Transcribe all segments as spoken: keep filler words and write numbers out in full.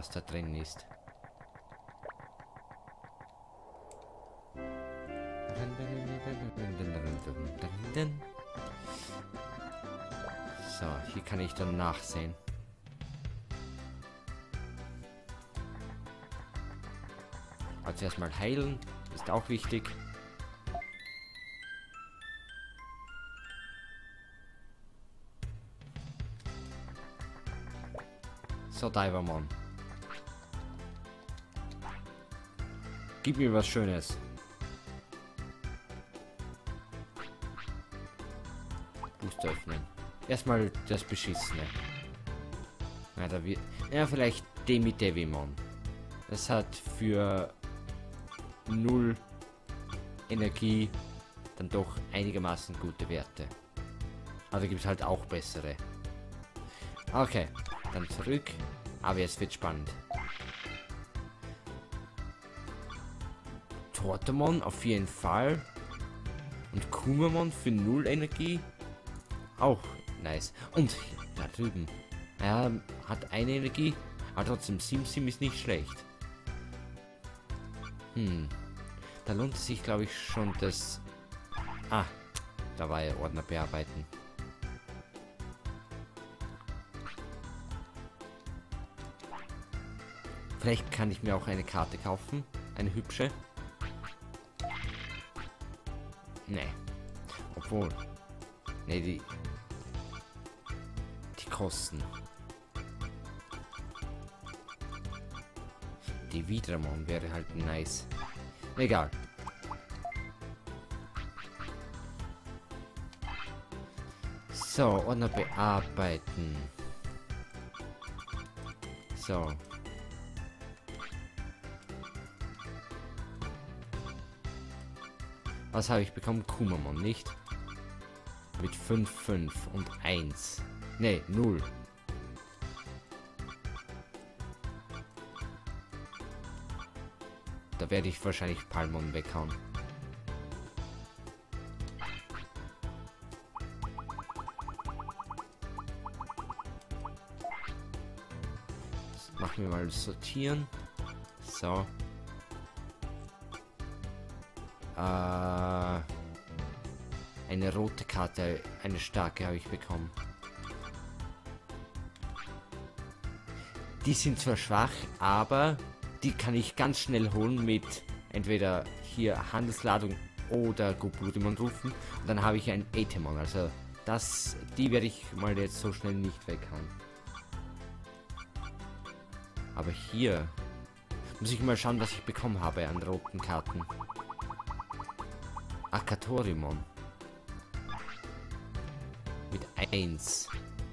was da drin ist. So, hier kann ich dann nachsehen. Also erstmal heilen, ist auch wichtig. So, Divermon. Gib mir was Schönes. Boost öffnen. Erstmal das Beschissene. Ja, da wird. Ja, vielleicht Demi-Devimon. Das hat für null Energie dann doch einigermaßen gute Werte. Aber da gibt es halt auch bessere. Okay, dann zurück. Aber jetzt wird spannend. Tortemon auf jeden Fall. Und Kumamon für null Energie. Auch nice. Und da drüben. Er hat eine Energie. Aber trotzdem, Sim-Sim ist nicht schlecht. Hm. Da lohnt es sich, glaube ich, schon das... Ah, da war ja Ordner bearbeiten. Vielleicht kann ich mir auch eine Karte kaufen. Eine hübsche. Nee. Obwohl. Nee, die... Die kosten. Die Widramon wäre halt nice. Egal. So, Ordner bearbeiten. So. Was habe ich bekommen? Kumamon, nicht? Mit fünf, fünf und eins. Ne, null. Da werde ich wahrscheinlich Palmon weghauen. Das machen wir mal sortieren. So. Äh, eine rote Karte, eine starke habe ich bekommen. Die sind zwar schwach, aber die kann ich ganz schnell holen mit entweder hier Handelsladung oder Goburimon rufen. Und dann habe ich ein Etemon. Also das, die werde ich mal jetzt so schnell nicht weghauen. Aber hier muss ich mal schauen, was ich bekommen habe an roten Karten. Akatorimon. Mit eins.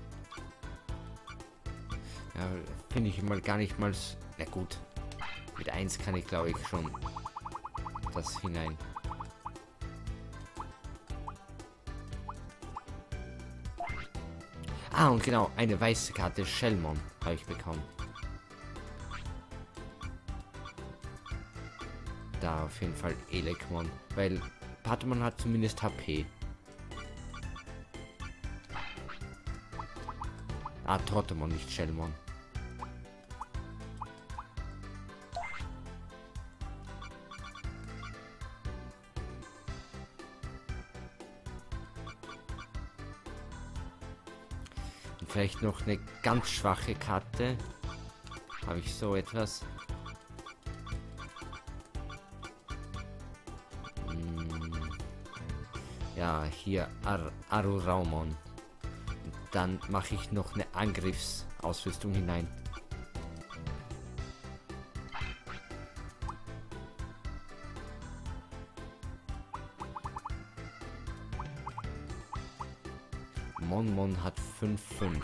Ja, finde ich mal gar nicht mal... Na gut. Mit eins kann ich, glaube ich, schon das hinein. Ah, und genau, eine weiße Karte Shellmon habe ich bekommen. Da auf jeden Fall Elekmon, weil Patamon hat zumindest H P. Ah, Tortemon, nicht Shellmon. Und vielleicht noch eine ganz schwache Karte. Habe ich so etwas? Ja, hier Ar Aruraumon. Dann mache ich noch eine Angriffsausrüstung hinein. Monmon hat fünf fünf.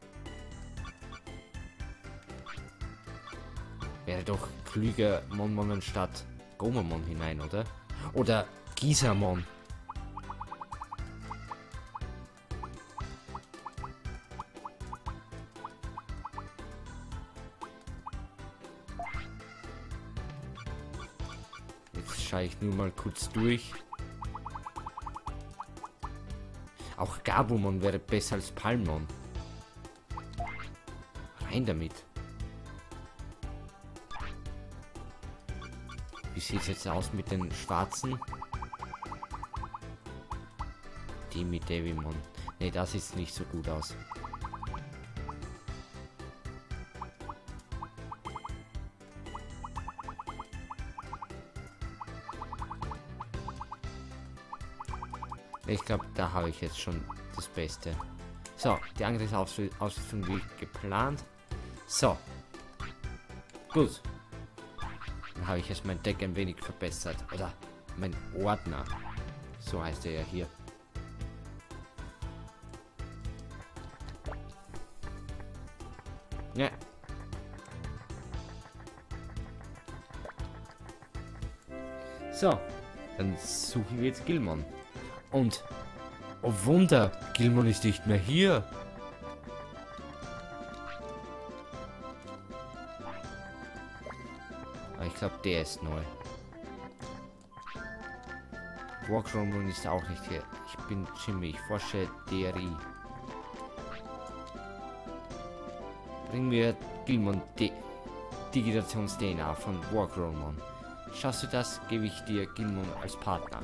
Wäre doch klüger, Monmon anstatt Gomamon hinein, oder? Oder Gisamon. Schaue ich nur mal kurz durch. Auch Gabumon wäre besser als Palmon. Rein damit. Wie sieht es jetzt aus mit den schwarzen? Die mit Devimon. Ne, das sieht nicht so gut aus. Ich glaube, da habe ich jetzt schon das Beste. So, die Angriffsausrüstung wie geplant. So. Gut. Dann habe ich jetzt mein Deck ein wenig verbessert. Oder mein Ordner. So heißt er ja hier. Ja. So. Dann suchen wir jetzt Guilmon. Und, oh Wunder, Guilmon ist nicht mehr hier. Aber ich glaube, der ist neu. Walkroom ist auch nicht hier. Ich bin Jimmy, ich forsche D R I. Bring mir Guilmon Digitations-D N A von Walkroom. Schaffst du das, gebe ich dir Guilmon als Partner.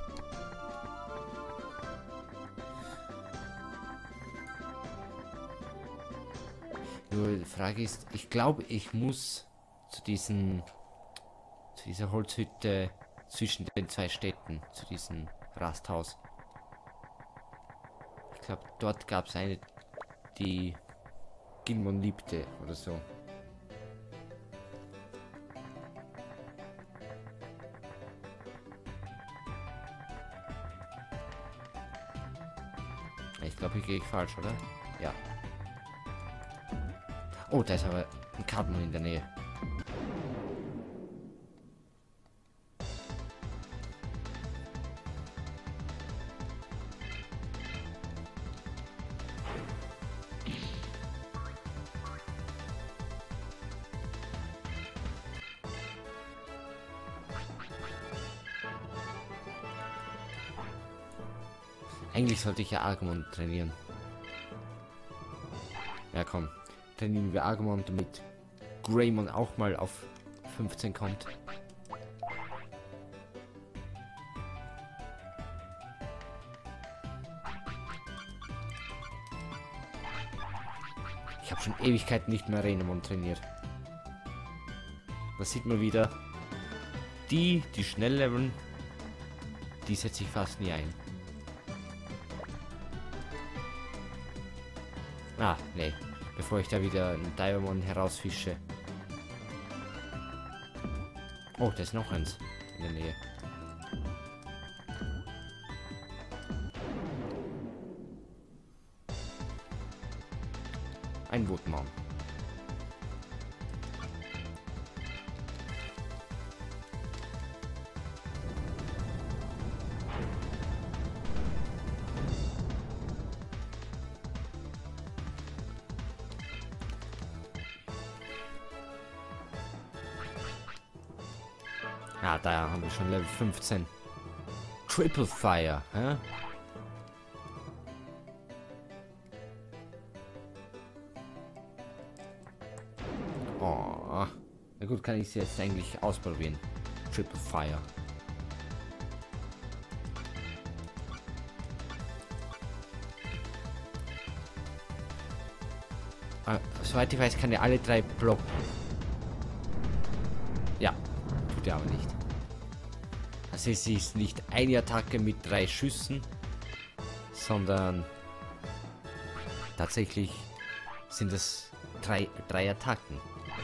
Nur die Frage ist, ich glaube, ich muss zu diesen, zu dieser Holzhütte zwischen den zwei Städten, zu diesem Rasthaus. Ich glaube, dort gab es eine, die Guilmon liebte oder so. Ich glaube, hier gehe ich falsch, oder? Ja. Oh, da ist aber ein Cardamom in der Nähe. Eigentlich sollte ich ja Argmon trainieren. Ja, komm. Trainieren wir Argmon, damit Greymon auch mal auf fünfzehn kommt. Ich habe schon Ewigkeiten nicht mehr Renamon trainiert. Da sieht man wieder, die, die schnell leveln, die setze ich fast nie ein. Ah, nee. Bevor ich da wieder einen Diamond herausfische. Oh, da ist noch eins in der Nähe. Ein Woodmon. Ah, da haben wir schon Level fünfzehn. Triple Fire, hä? Oh. Na gut, kann ich es jetzt eigentlich ausprobieren. Triple Fire. Ah, soweit ich weiß, kann er alle drei blocken. Ja, tut er aber nicht. Also es ist nicht eine Attacke mit drei Schüssen, sondern tatsächlich sind es drei, drei Attacken.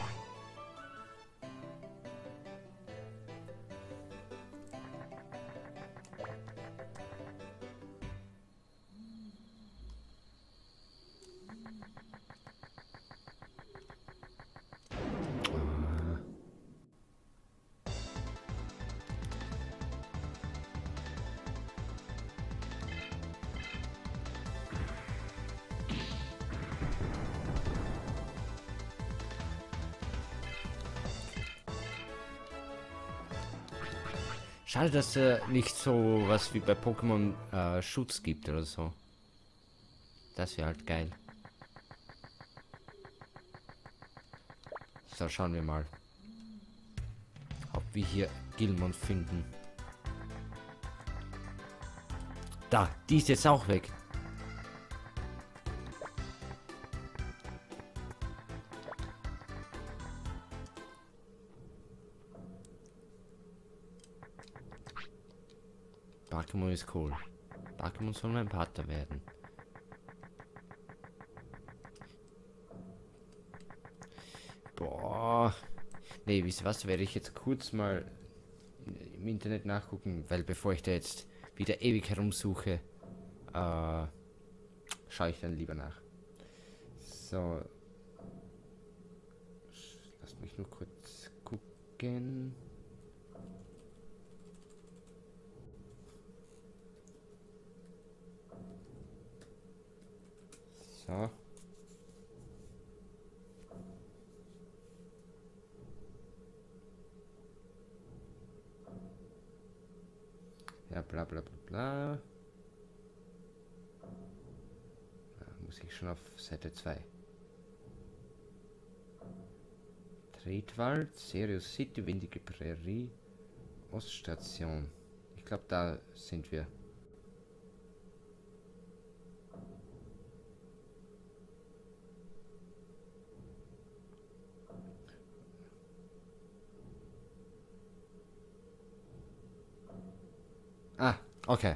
Schade, dass es nicht so was wie bei Pokémon äh, Schutz gibt oder so. Das wäre halt geil. So, schauen wir mal. Ob wir hier Gilmon finden. Da, die ist jetzt auch weg. Bakemon ist cool. Bakemon soll mein Partner werden. Boah. Nee, wisst ihr was? Werde ich jetzt kurz mal im Internet nachgucken, weil bevor ich da jetzt wieder ewig herumsuche, äh, schaue ich dann lieber nach. So. Lasst mich nur kurz gucken. So. Ja, bla bla bla bla. Da muss ich schon auf Seite zwei. Tretwald, Serious City, Windige Prärie, Oststation. Ich glaube, da sind wir. Ah, okay.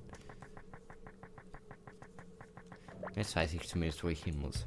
Jetzt weiß ich zumindest, wo ich hin muss.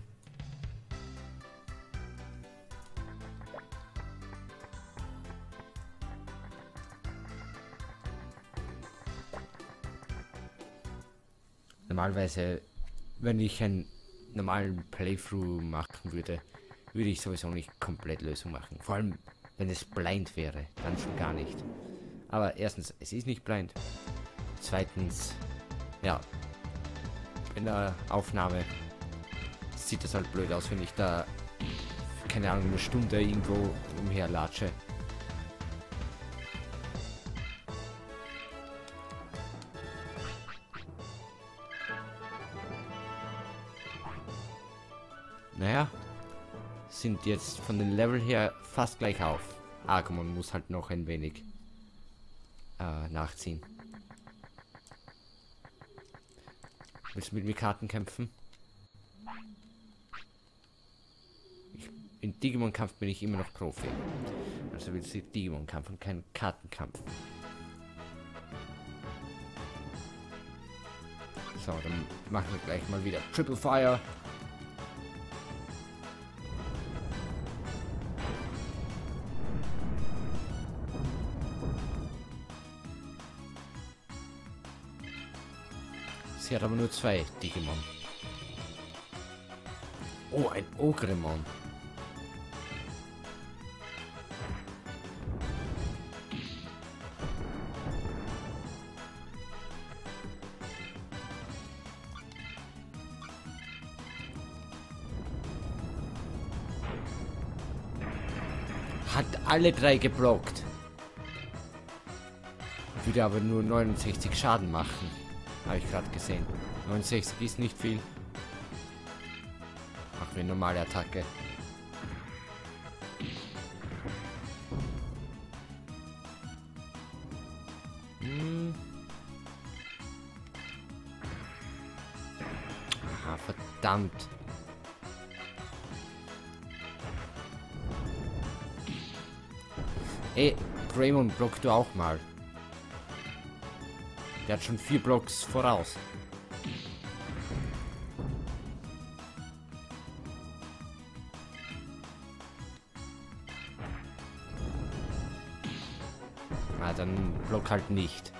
Normalerweise, wenn ich einen normalen Playthrough machen würde, würde ich sowieso nicht komplett Lösung machen. Vor allem, wenn es blind wäre, dann schon gar nicht. Aber erstens, es ist nicht blind. Zweitens, ja, in der Aufnahme sieht das halt blöd aus, wenn ich da, keine Ahnung, eine Stunde irgendwo umherlatsche. Naja, sind jetzt von den Level her fast gleich auf. Agumon muss halt noch ein wenig äh, nachziehen. Willst du mit mir Karten kämpfen? Ich, in Digimon-Kampf bin ich immer noch Profi. Also willst du Digimon-Kampf und keinen Kartenkampf. So, dann machen wir gleich mal wieder Triple Fire. Sie hat aber nur zwei Digimon. Oh, ein Ogremon. Hat alle drei geblockt. Würde aber nur neunundsechzig Schaden machen. Habe ich gerade gesehen. neunundsechzig ist nicht viel. Machen wir normale Attacke. Hm. Aha, verdammt. Ey, Greymon, block du auch mal. Der hat schon vier Blocks voraus. Ah, dann block halt nicht.